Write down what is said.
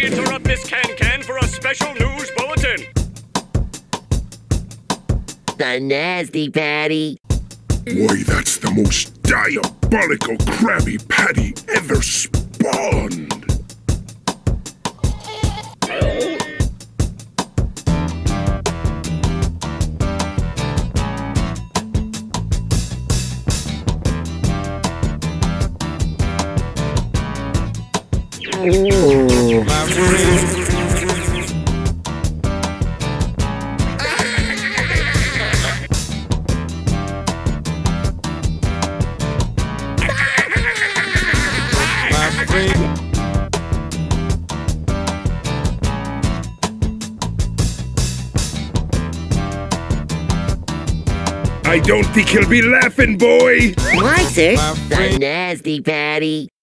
We interrupt this can-can for a special news bulletin. The Nasty Patty. Why, that's the most diabolical Krabby Patty ever spawned. I don't think he'll be laughing, boy. Why, sir? The Nasty Patty.